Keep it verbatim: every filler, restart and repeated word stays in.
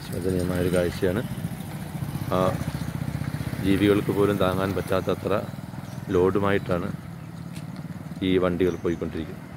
ശോചനീയമായൊരു കാഴ്ചയാണ്. ആ ജീവികൾക്ക് പോലും താങ്ങാൻ പറ്റാത്തത്ര ലോഡുമായിട്ടാണ് ഈ വണ്ടികൾ പോയിക്കൊണ്ടിരിക്കുന്നത്.